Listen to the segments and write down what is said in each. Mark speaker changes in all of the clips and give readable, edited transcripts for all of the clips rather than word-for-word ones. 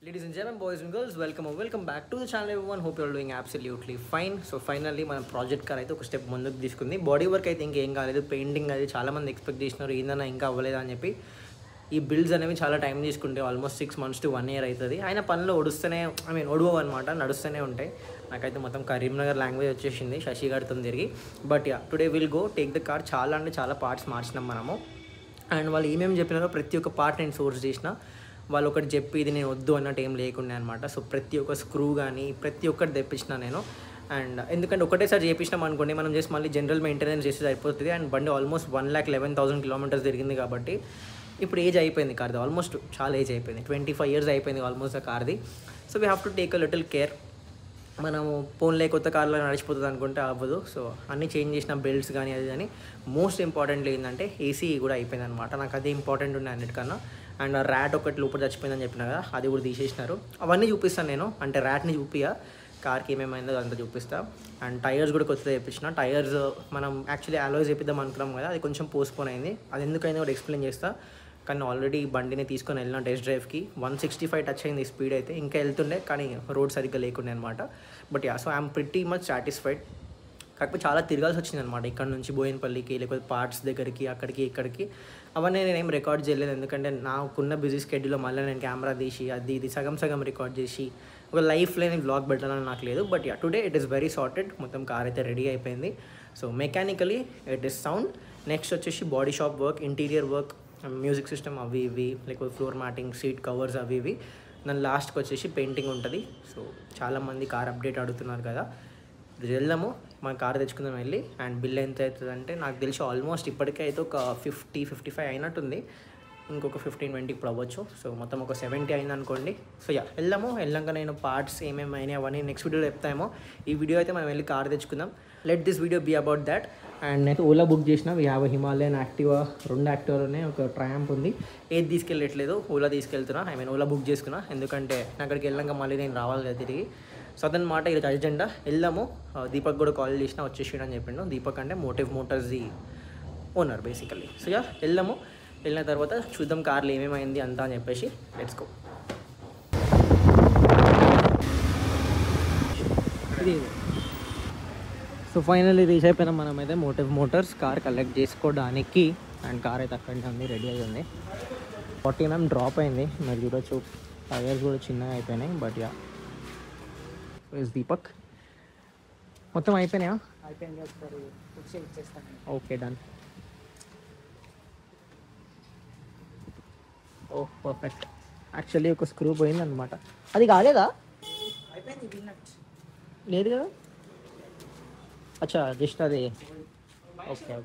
Speaker 1: Ladies and gentlemen, boys and girls, welcome back to the channel everyone. Hope you're all doing absolutely fine. So finally మన project car అయితే ఒక step ముందుకు తీసుకుంది. Body work అయితే ఇంకేం కాలేదు, painting అది చాలామంది ఎక్స్పెక్ట్ చేసినారు ఏందన్నా ఇంకా అవ్వలేదు అని చెప్పి. ఈ బిల్డ్స్ అనేవి చాలా టైం తీసుకుంటే ఆల్మోస్ట్ 6 months to 1 year అవుతుంది. ఆయన పనులు ఒడవవు అనమాట, నడుస్తూనే ఉంటాయి. నాకైతే మొత్తం కరీంనగర్ లాంగ్వేజ్ వచ్చేసింది శశి గారితో తిరిగి. But yeah, today will go take the car. చాలా అంటే చాలా పార్ట్స్ మార్చినాం మనము. అండ్ వాళ్ళు ఏమేమి చెప్పినారో ప్రతి ఒక్క పార్ట్ నేను సోర్స్ చేసిన. వాళ్ళు ఒకటి చెప్పి ఇది నేను వద్దు అన్నట్టు ఏం లేకుండా అనమాట. సో ప్రతి ఒక్క స్క్రూ కానీ ప్రతి ఒక్కటి తెప్పించిన నేను. అండ్ ఎందుకంటే ఒకటేసారి చేయించినాం అనుకోండి, మనం జస్ట్ మళ్ళీ జనరల్ మెయింటెనెన్స్ చేస్తే అయిపోతుంది. అండ్ బండి ఆల్మోస్ట్ 1,11,000 kilometers తిరిగింది కాబట్టి ఇప్పుడు ఏజ్ అయిపోయింది కార్ది, ఆల్మోస్ట్ చాలా ఏజ్ అయిపోయింది, 25 years అయిపోయింది ఆల్మోస్ట్ ఆ కార్ది. So we have to take a little care. మనము ఫోన్లే కొత్త కార్లో నడిచిపోతుంది అనుకుంటే అవ్వదు. సో అన్నీ చేంజ్ చేసిన బెల్ట్స్ కానీ అది కానీ. మోస్ట్ ఇంపార్టెంట్లీ ఏంటంటే ఏసీ కూడా అయిపోయింది అనమాట. నాకు అదే ఇంపార్టెంట్ ఉన్నాయి అన్నిటికన్నా. అండ్ ర్యాట్ ఒకటి లోపల చచ్చిపోయిందని చెప్పిన కదా, అది కూడా తీసేసినారు. అవన్నీ చూపిస్తాను నేను, అంటే ర్యాట్ని చూపియా, కార్కి ఏమేమైందో అదంతా చూపిస్తా. అండ్ టైర్స్ కూడా కొత్తగా తెప్పించిన. టైర్స్ మనం యాక్చువల్లీ అలోయ్ చేపిద్దాం అనుకున్నాం కదా, అది కొంచెం పోస్ట్పోన్ అయింది. అది ఎందుకైందో కూడా ఎక్స్ప్లెయిన్ చేస్తా. కానీ ఆల్రెడీ బండిని తీసుకొని వెళ్ళిన టెస్ట్ డ్రైవ్కి 165 టచ్ అయింది స్పీడ్ అయితే. ఇంకా వెళ్తుండే కానీ రోడ్ సరిగ్గా లేకుండే అనమాట. But yeah, so I'm pretty much satisfied. కాకపోతే చాలా తిరగాల్సి వచ్చింది అనమాట, ఇక్కడ నుంచి బోయినపల్లికి, లేకపోతే పార్ట్స్ దగ్గరికి, అక్కడికి ఇక్కడికి. అవన్నీ నేనేం రికార్డ్ చేయలేదు, ఎందుకంటే నాకున్న బిజీ స్కెడ్యూల్లో మళ్ళీ నేను కెమెరా తీసి అది ఇది సగం రికార్డ్ చేసి ఒక లైఫ్ లేని వ్లాగ్ పెట్టాలని నాకు లేదు. But yeah, today it is very sorted. మొత్తం కార్ అయితే రెడీ అయిపోయింది. So mechanically it is sound. Next వచ్చేసి body shop work, interior work, music system అవి ఇవి, లేకపోతే ఫ్లోర్ మ్యాటింగ్, సీట్ కవర్స్ అవి ఇవి. దాని లాస్ట్కి వచ్చేసి పెయింటింగ్ ఉంటుంది. సో చాలామంది కార్ అప్డేట్ అడుగుతున్నారు కదా, వెళ్దాము మన కార్ తెచ్చుకుందాం వెళ్ళి. అండ్ బిల్ ఎంత అవుతుంది అంటే నాకు తెలిసి ఆల్మోస్ట్ ఇప్పటికే అయితే ఒక 50-55 అయినట్టుంది. ఇంకొక 15-20 ఇప్పుడు అవ్వచ్చు. సో మొత్తం ఒక 70 అయింది అనుకోండి. సో యా, వెళ్ళాక నేను పార్ట్స్ ఏమేమి అయినాయి అవన్నీ నెక్స్ట్ వీడియోలో చెప్తామో. ఈ వీడియో అయితే మనం వెళ్ళి కార్ తెచ్చుకుందాం. Let this video be about that. And నేను ఓలా బుక్ చేసిన. వీ హ్యావ్ హిమాలయన్ యాక్టివా, 2 యాక్టివాలోనే ఒక ట్రయాంప్ ఉంది. ఏది తీసుకెళ్ళట్లేదు, ఓలా తీసుకెళ్తున్నా. ఓలా బుక్ చేసుకున్నా, ఎందుకంటే అక్కడికి వెళ్ళాక మళ్ళీ నేను రావాలి కదా తిరిగి. సో అదనమాట ఈరోజు అజెండా. వెళ్దాము. దీపక్ కూడా కాల్ చేసినా వచ్చేసాడు అని చెప్పిండు. దీపక్ అంటే మోటివ్ మోటార్స్ది ఓనర్ బేసికల్లీ. సో యా, వెళ్ళిన తర్వాత చూద్దాం కార్లు ఏమేమైంది అంతా అని చెప్పేసి. Let's go. So finally reach అయిపోయినాం మనమైతే మోటివ్ మోటార్స్. కార్ కలెక్ట్ చేసుకోవడానికి. అండ్ కార్ అయితే అక్కడనే ఉంది, రెడీ అయి ఉంది. 40 mm డ్రాప్ అయింది, మరి చూడొచ్చు. టైర్స్ కూడా చిన్నగా అయిపోయినాయి. బట్ యా, దీపక్ మొత్తం అయిపోయినాయా?
Speaker 2: అయిపోయింది, ఒకసారి ఇచ్చేస్తాను.
Speaker 1: Okay, done. Oh perfect. Actually ఒక స్క్రూ పోయింది అనమాట. అది కాలేదా?
Speaker 2: అయిపోయింది, విన్నట్
Speaker 1: లేదు కదా. అచ్చా, జస్ట్ అది. ఓకే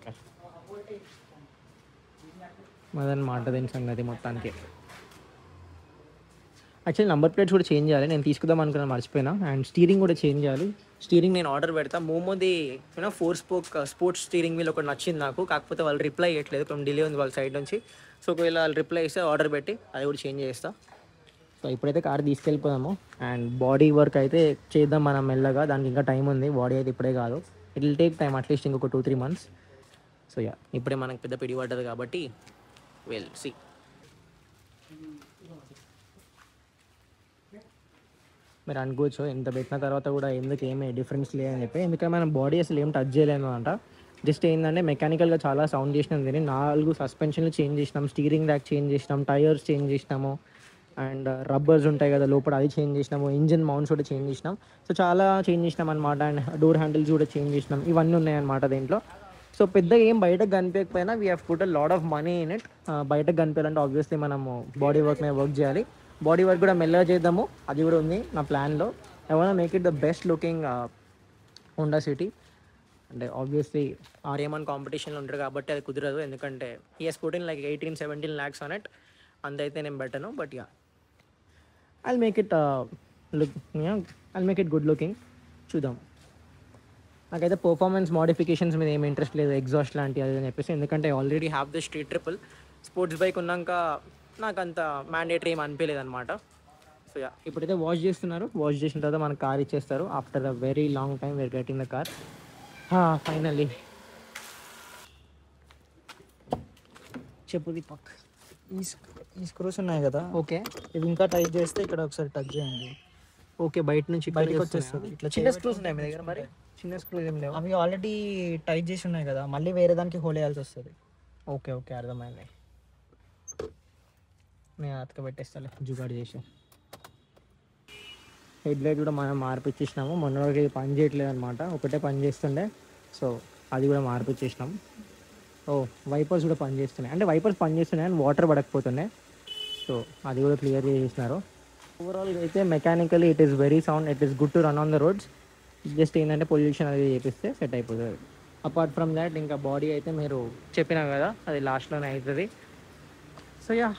Speaker 1: అదనమాట దీని సంగతి మొత్తానికి. యాక్చువల్లీ నెంబర్ ప్లేట్స్ కూడా చేంజ్ చేయాలి. నేను తీసుకుందాం అనుకున్నాను, మర్చిపోయినా. అండ్ స్టీరింగ్ కూడా చేంజ్ చేయాలి. స్టీరింగ్ నేను ఆర్డర్ పెడతా. మోమోది 4 spoke స్పోర్ట్స్ స్టీరింగ్ వీల్ ఒకటి నచ్చింది నాకు. కాకపోతే వాళ్ళు రిప్లై ఇవ్వట్లేదు, కొంచెం డిలే ఉంది వాళ్ళ సైడ్ నుంచి. సో ఒకవేళ వాళ్ళు రిప్లై ఇస్తే ఆర్డర్ పెట్టి అది కూడా చేంజ్ చేస్తా. సో ఇప్పుడైతే కార్ తీసుకెళ్ళిపోదాము. అండ్ బాడీ వర్క్ అయితే చేద్దాం మనం మెల్లగా, దానికి ఇంకా టైం ఉంది. బాడీ అయితే ఇప్పుడే కాదు, it will take time, at least ఇంకొక 2-3 months. సో యా, ఇప్పుడే మనకు పెద్ద పిడి పడ్డది కాబట్టి వెల్ సి. మీరు అనుకోవచ్చు ఎంత పెట్టిన తర్వాత కూడా ఎందుకు ఏమీ డిఫరెన్స్ లేదని చెప్పి. ఎందుకంటే మనం బాడీ అసలు ఏం టచ్ చేయలేము అంట. జస్ట్ ఏంటంటే మెకానికల్గా చాలా సౌండ్ చేసినాం. దీన్ని 4 సస్పెన్షన్లు చేంజ్ చేసినాం, స్టీరింగ్ ర్యాక్ చేంజ్ చేసినాం, టైర్స్ చేంజ్ చేసినాము. అండ్ రబ్బర్స్ ఉంటాయి కదా లోపల, అది చేంజ్ చేసినాము. ఇంజిన్ మౌంట్స్ కూడా చేంజ్ చేసినాం. సో చాలా చేంజ్ చేసినాం అనమాట. అండ్ డోర్ హ్యాండిల్స్ కూడా చేంజ్ చేసినాం. ఇవన్నీ ఉన్నాయన్నమాట దీంట్లో. సో పెద్దగా ఏం బయటకు కనిపించకపోయినా we have put a lot of money in it. బయటకు కనిపించాలంటే ఆబ్వియస్లీ మనము బాడీ వర్క్ మీద వర్క్ చేయాలి. బాడీ వర్క్ కూడా మెల్లగా చేద్దాము, అది కూడా ఉంది నా ప్లాన్లో. I want make it the best looking Honda City. అంటే ఆబ్వియస్లీ ఆర్యమన్ కాంపిటీషన్లో ఉంటారు కాబట్టి అది కుదరదు, ఎందుకంటే he's put in like 18-17 lakhs on it. అంతైతే నేను పెట్టను. But yeah, I'll make it good looking. చూద్దాం. నాకైతే పర్ఫార్మెన్స్ మోడిఫికేషన్స్ మీద ఏమి ఇంట్రెస్ట్ లేదు, ఎగ్జాస్ట్ లాంటి అది అని చెప్పేసి. ఎందుకంటే already have the Street Triple. Sports bike ఉన్నాక నాకు అంత మ్యాండేటరీ ఏం అనిపించలేదు అనమాట. సో యా, ఇప్పుడైతే వాష్ చేస్తున్నారు. వాష్ చేసిన తర్వాత మనకు కార్ ఇచ్చేస్తారు. After a very long time we're getting the car finally. చెప్పు దీపక్.
Speaker 3: ఈ స్క్రూస్ ఉన్నాయి కదా,
Speaker 1: ఓకే
Speaker 3: ఇవి ఇంకా టైట్ చేస్తే ఇక్కడ ఒకసారి టచ్ చేయండి,
Speaker 1: ఓకే, బయట నుంచి
Speaker 3: బయటకు వచ్చేస్తుంది. ఇట్లా
Speaker 1: చిన్న
Speaker 3: చేయబెట్టుకుంటే
Speaker 1: స్క్రూస్ ఉన్నాయి మీ దగ్గర మరి? చిన్న స్క్రూస్ ఏం లేవు?
Speaker 3: అవి ఆల్రెడీ టైట్ చేసి ఉన్నాయి కదా, మళ్ళీ వేరే దానికి హోల్ వేయాల్సి వస్తుంది.
Speaker 1: ఓకే ఓకే, అర్థమైంది. నేను అతక పెట్టేస్తాలే జుగాడు చేసి. హెడ్ లైట్ కూడా మనం మార్పిచ్చేసినాము. మొన్న వరకు ఇది పని చేయట్లేదు అనమాట, ఒకటే పని చేస్తుండే. సో అది కూడా మార్పిచ్చేసినాం. ఓ వైపర్స్ కూడా పని చేస్తున్నాయి, అంటే వైపర్స్ పని చేస్తున్నాయి అని వాటర్ పడకపోతున్నాయి. సో అది కూడా క్లియర్ చేసినారు. ఓవరాల్గా అయితే mechanically it is very sound, it is good to run on the roads. Just ఏంటంటే పొల్యూషన్ అది చేపిస్తే సెట్ అయిపోతుంది. అపార్ట్ ఫ్రమ్ దాట్ ఇంకా బాడీ అయితే మీరు చెప్పినా కదా, అది లాస్ట్లోనే అవుతుంది. సో యా,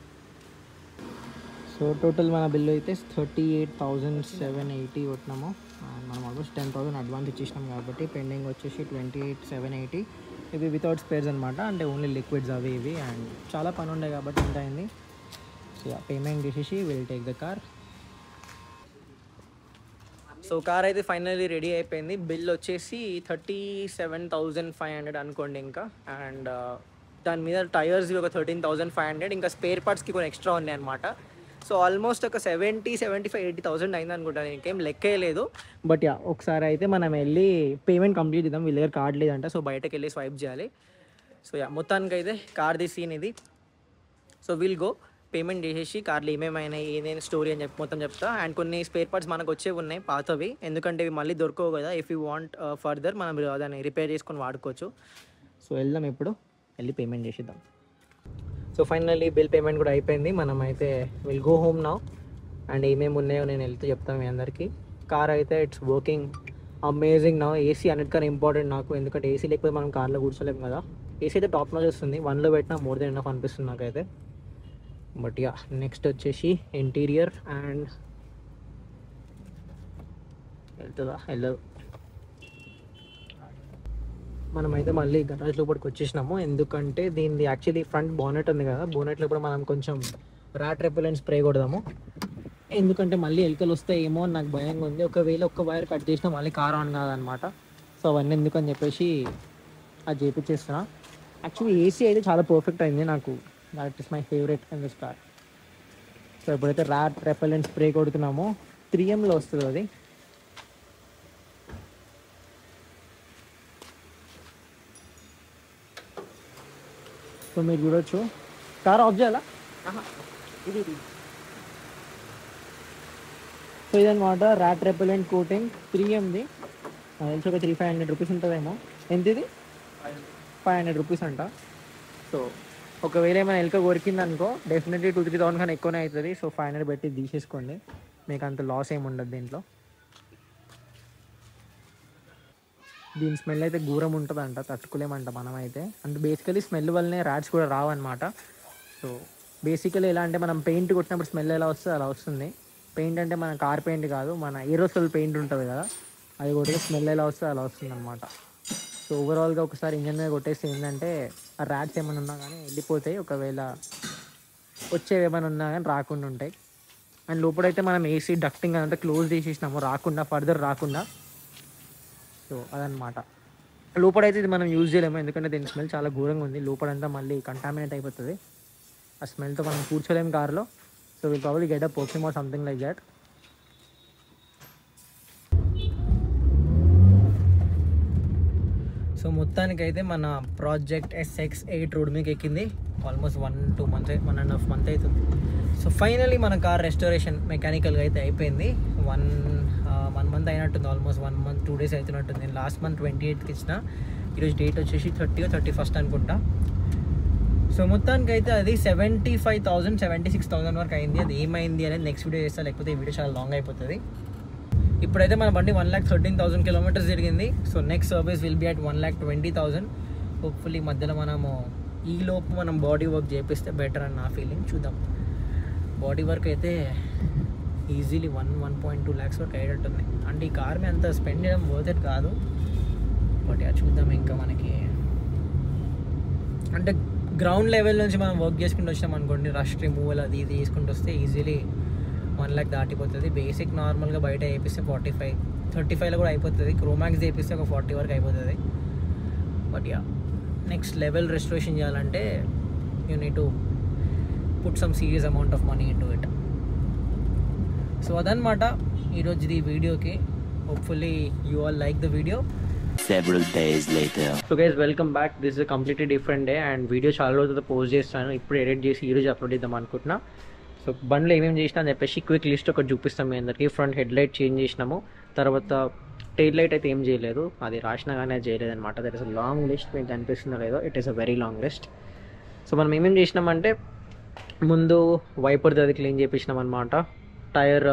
Speaker 1: సో టోటల్ మన బిల్లు అయితే 38,780 కొట్టినాము. అండ్ మనం ఆల్మోస్ట్ 10,000 అడ్వాన్స్ ఇచ్చేసినాం కాబట్టి పెండింగ్ వచ్చేసి 28,780. ఇవి వితౌట్ స్పేర్స్ అనమాట, అంటే ఓన్లీ లిక్విడ్స్ అవి ఇవి. అండ్ చాలా పని ఉండే కాబట్టి ఎంత అయింది. సో పేమెంట్ చేసేసి will take the car. So car అయితే ఫైనల్లీ రెడీ అయిపోయింది. బిల్ వచ్చేసి 37,500 అనుకోండి ఇంకా. అండ్ దాని మీద టైర్స్ ఒక 13,500, ఇంకా స్పేర్ పార్ట్స్కి కొన్ని ఎక్స్ట్రా ఉన్నాయి అనమాట. సో ఆల్మోస్ట్ ఒక 70, 75, 80,000 అయింది అనుకుంటాను. ఇంకేం లెక్కే లేదు. బట్ యా, ఒకసారి అయితే మనం వెళ్ళి పేమెంట్ కంప్లీట్ చేద్దాం. వీళ్ళ దగ్గర కార్డ్ లేదంట, సో బయటకు వెళ్ళి స్వైప్ చేయాలి. సో యా, మొత్తానికి అయితే కార్ది సీన్ ఇది. సో విల్ గో పేమెంట్ చేసేసి కార్లు ఏమేమైనా ఏదైనా స్టోరీ అని చెప్పి మొత్తం చెప్తా. అండ్ కొన్ని స్పేర్ పార్ట్స్ మనకు వచ్చేవి ఉన్నాయి పాతవి, ఎందుకంటే ఇవి మళ్ళీ దొరకవు కదా. ఇఫ్ యూ వాంట్ ఫర్దర్ మనం దాన్ని రిపేర్ చేసుకొని వాడుకోవచ్చు. సో వెళ్దాం, ఇప్పుడు వెళ్ళి పేమెంట్ చేసేద్దాం. సో ఫైనల్లీ బిల్ పేమెంట్ కూడా అయిపోయింది. మనం అయితే will go home now. And ఏమేమి ఉన్నాయో నేను వెళ్తూ చెప్తాను మీ అందరికీ. కార్ అయితే it's working amazing now. AC అన్నిటికన్నా ఇంపార్టెంట్ నాకు, ఎందుకంటే ఏసీ లేకపోతే మనం కార్లో కూర్చోలేము కదా. ఏసీ అయితే టాప్ నాచ్ వస్తుంది, 1లో పెట్టినా మోర్ దెన్ ఎనఫ్ అనిపిస్తుంది నాకైతే. బట్ యా, నెక్స్ట్ వచ్చేసి ఇంటీరియర్. అండ్ వెళ్తుందా వెళ్ళదు. మనమైతే మళ్ళీ గరాజ్ లోపలికి వచ్చేసినాము, ఎందుకంటే దీనిది యాక్చువల్లీ ఫ్రంట్ బోనెట్ ఉంది కదా, బోనెట్లో కూడా మనం కొంచెం ర్యాట్ రెపెలెంట్ స్ప్రే కొడదాము. ఎందుకంటే మళ్ళీ ఎలుకలు వస్తాయేమో అని నాకు భయంగా ఉంది. ఒకవేళ ఒక్క వైర్ కట్ చేసినా మళ్ళీ కార్ ఆన్ కాదనమాట. సో అవన్నీ ఎందుకని చెప్పేసి అది చేపించేస్తున్నా. యాక్చువల్లీ ఏసీ అయితే చాలా పర్ఫెక్ట్ అయింది నాకు, that is my favourite in this car. So ఎప్పుడైతే ర్యాట్ రెపెలెంట్ స్ప్రే కొడుతున్నామో 3Mలో వస్తుంది అది. సో మీరు చూడొచ్చు. కార్ ఆఫ్ చేయాలా?
Speaker 2: ఇది
Speaker 1: సో ఇదనమాట ర్యాట్ రెపెలెంట్ కోటింగ్ 3Mది. తెలిసి ఒక 300-500 రూపీస్ ఉంటుందేమో. ఎంత ఇది? 500 రూపీస్ అంట. సో ఒకవేళ ఏమైనా ఎలుక కొరికింది అనుకో, డెఫినెట్లీ 2-3,000 కన్నా ఎక్కువనే అవుతుంది. సో 500 పెట్టి తీసేసుకోండి, మీకు అంత లాస్ ఏమి ఉండదు దీంట్లో. దీని స్మెల్ అయితే ఘోరం ఉంటుందంట, తట్టుకోలేమంట మనమైతే. అంటే బేసికలీ స్మెల్ వల్లనే ర్యాట్స్ కూడా రావన్నమాట. సో బేసికలీ ఎలా అంటే మనం పెయింట్ కొట్టినప్పుడు స్మెల్ ఎలా వస్తుంది అలా వస్తుంది. పెయింట్ అంటే మన కార్ పెయింట్ కాదు, మన ఏరోసోల్ పెయింట్ ఉంటుంది కదా, అది కొడితే స్మెల్ ఎలా వస్తుంది అలా వస్తుంది అనమాట. సో ఓవరాల్గా ఒకసారి ఇంజన్ మీద కొట్టేస్తే ఏంటంటే ఆ ర్యాట్స్ ఏమైనా ఉన్నా కానీ వెళ్ళిపోతాయి, ఒకవేళ వచ్చేవి ఏమైనా ఉన్నా కానీ రాకుండా ఉంటాయి. అండ్ లోపలైతే మనం ఏసీ డక్టింగ్ అదంతా క్లోజ్ చేసేసినాము, రాకుండా ఫర్దర్ రాకుండా. సో అదనమాట. లోపలైతే ఇది మనం యూజ్ చేయలేము, ఎందుకంటే దీని స్మెల్ చాలా ఘోరంగా ఉంది. లోపలంతా మళ్ళీ కంటామినేట్ అయిపోతుంది, ఆ స్మెల్తో మనం కూర్చోలేము కార్లో. So will probably get a perfume or something like that. So మొత్తానికైతే మన ప్రాజెక్ట్ SX8 రోడ్ మీకు ఎక్కింది. ఆల్మోస్ట్ 1-2 months, 1.5 months అవుతుంది. సో ఫైనలీ మన కార్ రెస్టోరేషన్ మెకానికల్గా అయితే అయిపోయింది. 1 month అయినట్టుంది, ఆల్మోస్ట్ 1 month 2 days అవుతున్నట్టుంది. నేను లాస్ట్ మంత్ 28th ఇచ్చిన, ఈరోజు డేట్ వచ్చేసి 30 or 31st అనుకుంటా. సో మొత్తానికి అయితే అది 75,000, 76,000 వరకు అయింది. అది ఏమైంది అనేది నెక్స్ట్ వీడియో చేస్తా, లేకపోతే ఈ వీడియో చాలా లాంగ్ అయిపోతుంది. ఇప్పుడైతే మన బండి 1,13,000 kilometers తిరిగింది. So next service will be at 1,20,000. Hopefully మధ్యలో మనము ఈలోపు మనం బాడీ వర్క్ చేపిస్తే బెటర్ అని నా ఫీలింగ్. చూద్దాం. బాడీ వర్క్ అయితే ఈజీలీ 1.2 lakhs వరకు అయ్యేటట్టుంది. అంటే ఈ కార్ మీద అంత స్పెండ్ చేయడం వర్త్ ఇట్ కాదు. బట్ చూద్దాం. ఇంకా మనకి అంటే గ్రౌండ్ లెవెల్ నుంచి మనం వర్క్ చేసుకుంటూ వచ్చినాం అనుకోండి, రష్ రిమూవల్ అది ఇది తీసుకుంటూ వస్తే ఈజీలీ 1 lakh దాటిపోతుంది. బేసిక్ నార్మల్గా బయట వేపిస్తే 45, 35లో కూడా అయిపోతుంది. క్రోమాక్స్ వేపిస్తే ఒక 40 వరకు అయిపోతుంది. But yeah, next level restoration చేయాలంటే you need to put some serious amount of money into it. So అదనమాట ఈరోజు ఈ వీడియోకి. Hopefully you all like the video.
Speaker 4: Several days later.
Speaker 1: So guys welcome back. This is completely different day and video చాలా రోజులతో post చేస్తాను. ఇప్పుడు edit చేసి ఈరోజు అప్లోడ్ చేద్దాం అనుకుంటున్నా. సో బండ్లో ఏమేమి చేసినా అని చెప్పేసి క్విక్ లిస్ట్ ఒకటి చూపిస్తాం మీ అందరికీ. ఫ్రంట్ హెడ్ లైట్ చేంజ్ చేసినాము, తర్వాత టైల్ లైట్ అయితే ఏం చేయలేదు, అది రాసినా కానీ అది చేయలేదు అనమాట. That is a long list, మీకు అనిపిస్తుందో లేదో, it is a very long list. So మనం ఏమేమి చేసినామంటే ముందు వైపర్ది అది క్లీన్ చేయించినాం అనమాట. టైర్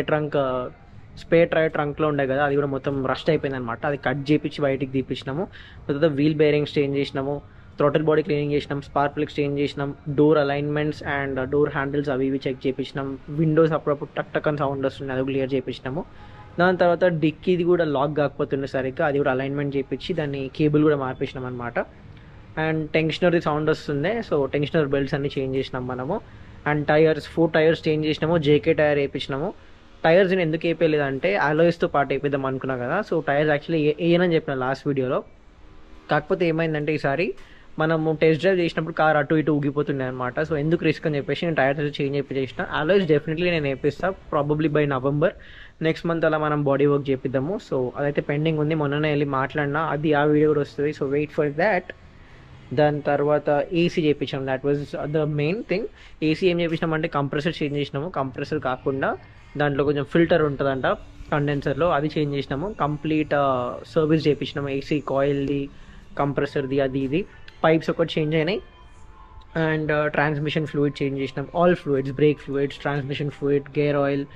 Speaker 1: స్పేర్ టైర్ ట్రంక్లో ఉండే కదా, అది కూడా మొత్తం రస్ట్ అయిపోయింది అనమాట. అది కట్ చేయించి బయటికి తీపించినాము. తర్వాత వీల్ బేరింగ్స్ చేంజ్ చేసినాము, థ్రోటిల్ బాడీ క్లీనింగ్ చేసినాం, స్పార్క్ ప్లగ్స్ చేంజ్ చేసినాం, door alignments and door handles అవి ఇవి చెక్ చేయించినాం. విండోస్ అప్పుడప్పుడు టక్ టక్ అని సౌండ్ వస్తుంది, అది క్లియర్ చేయించినాము. దాని తర్వాత డిక్కీది కూడా లాక్ కాకపోతుండే సరిగ్గా, అది కూడా అలైన్మెంట్ చేయించి దాన్ని కేబుల్ కూడా మార్పించినాం అనమాట. అండ్ టెన్షనర్ది సౌండ్ వస్తుంది, సో టెన్షనర్ బెల్ట్స్ అన్ని చేంజ్ చేసినాం మనము. అండ్ టైర్స్ 4 టైర్స్ చేంజ్ చేసినాము, జేకే టైర్ వేయించినాము. టైర్స్ నేను ఎందుకు వేయలేదంటే అలోయ్స్తో పాటు వేపిద్దాం అనుకున్నా కదా. సో టైర్స్ యాక్చువల్లీ వేయనని చెప్పిన లాస్ట్ వీడియోలో. కాకపోతే ఏమైందంటే ఈసారి మనము టెస్ట్ డ్రైవ్ చేసినప్పుడు కార్ అటు ఇటు ఊగిపోతుండే అనమాట. సో ఎందుకు రిస్క్ అని చెప్పేసి నేను టైర్స్ చేంజ్ చేసిన. అలోయ్స్ డెఫినెట్లీ నేను వేపిస్తాను, probably by November next month అలా మనం బాడీ వర్క్ చేపిద్దాము. సో అదైతే పెండింగ్ ఉంది, మొన్ననే వెళ్ళి మాట్లాడినా, అది ఆ వీడియో కూడా వస్తుంది. So wait for that. దాని తర్వాత ఏసీ చేయించాం, that was the main thing. AC ఏం చేయించినామంటే కంప్రెసర్ చేంజ్ చేసినాము. కంప్రెసర్ కాకుండా దాంట్లో కొంచెం ఫిల్టర్ ఉంటుందంట కండెన్సర్లో, అది చేంజ్ చేసినాము. కంప్లీట్ సర్వీస్ చేయించినాము, ఏసీ కాయిల్ది, కంప్రెసర్ది, అది ఇది. పైప్స్ ఒకటి చేంజ్ అయినాయి. అండ్ ట్రాన్స్మిషన్ ఫ్లూయిడ్ చేంజ్ చేసినాం, all fluids, brake fluids, transmission fluid, gear oil,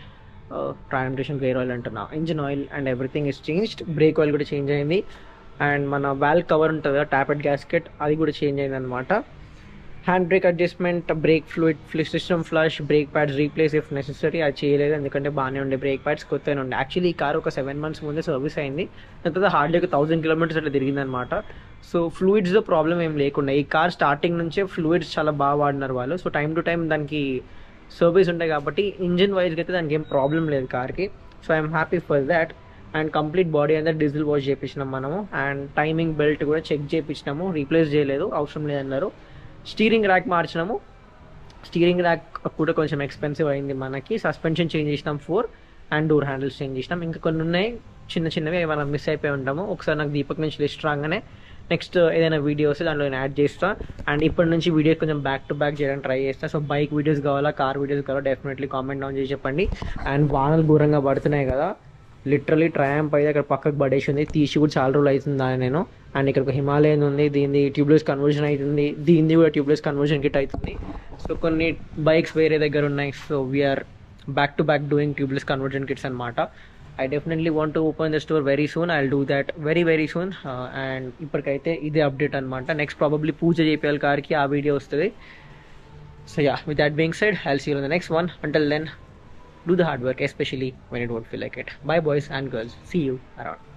Speaker 1: అంటున్నా, engine oil and everything is changed. Brake oil కూడా చేంజ్ అయింది. అండ్ మన వాల్వ్ కవర్ ఉంటుంది కదా, ట్యాపెడ్ గ్యాస్కెట్, అది కూడా చేంజ్ అయింది అనమాట. Hand brake adjustment, brake fluid, system flush, brake pads replace if necessary. అది చేయలేదు ఎందుకంటే బాగానే ఉండే బ్రేక్ ప్యాడ్స్, కొత్తనే ఉండే. యాక్చువల్లీ ఈ కార్ ఒక 7 months ముందే సర్వీస్ అయింది, దాని తర్వాత హార్డ్లీ ఒక 1000 kilometers అట్లా తిరిగింది అనమాట. సో ఫ్లూయిడ్స్లో ప్రాబ్లం ఏం లేకుండా, ఈ కార్ స్టార్టింగ్ నుంచే ఫ్లూయిడ్స్ చాలా బాగా వాడినారు వాళ్ళు. సో టైం టు టైం దానికి సర్వీస్ ఉంటాయి కాబట్టి ఇంజిన్ వైజ్గా అయితే దానికి ఏం ప్రాబ్లం లేదు కార్కి. So I'm happy for that. And complete body అంతా డీజిల్ వాష్ చేయించినాం మనము. అండ్ టైమింగ్ బెల్ట్ కూడా చెక్ చేయించినాము, రీప్లేస్ చేయలేదు, అవసరం లేదన్నారు. స్టీరింగ్ ర్యాక్ మార్చినాము, స్టీరింగ్ ర్యాక్ కూడా కొంచెం ఎక్స్పెన్సివ్ అయింది మనకి. సస్పెన్షన్ చేంజ్ చేసినాం 4, అండ్ డోర్ హ్యాండిల్స్ చేంజ్ చేసినాం. ఇంకా కొన్ని ఉన్నాయి చిన్న చిన్నవి, మనం మిస్ అయిపోయి ఉంటాము. ఒకసారి నాకు దీపక్ నుంచి లిస్ట్ రాగానే నెక్స్ట్ ఏదైనా వీడియో వస్తే దాంట్లో నేను యాడ్ చేస్తాను. అండ్ ఇప్పటి నుంచి వీడియోస్ కొంచెం బ్యాక్ టు బ్యాక్ చేయడానికి ట్రై చేస్తాను. సో బైక్ వీడియోస్ కావాలా, కార్ వీడియోస్ కావాలా, డెఫినెట్లీ కామెంట్ డౌన్ చేసి చెప్పండి. అండ్ వానలు ఘోరంగా పడుతున్నాయి కదా, లిటరలీ ట్రయాంప్ అయితే అక్కడ పక్కకు పడేసి ఉంది, తీసి కూడా చాలా రోజులు అవుతుంది నేను. అండ్ ఇక్కడ ఒక హిమాలయన్ ఉంది, దీన్ని ట్యూబ్లెస్ కన్వర్జన్ అవుతుంది, దీన్ని కూడా ట్యూబ్లెస్ కన్వర్జన్ కిట్ అవుతుంది. సో కొన్ని బైక్స్ వేరే దగ్గర ఉన్నాయి. So we're back to back doing tubeless conversion kits అనమాట. I definitely want to open the store very soon. I will do that very soon. And ఇప్పటికైతే ఇదే అప్డేట్ అనమాట. Next probably పూజ చేయాలి కార్కి, ఆ వీడియో వస్తుంది. So yeah, with that being said, I will see you in the next one. Until then, do the hard work, especially when it won't feel like it. Bye boys and girls, see you around.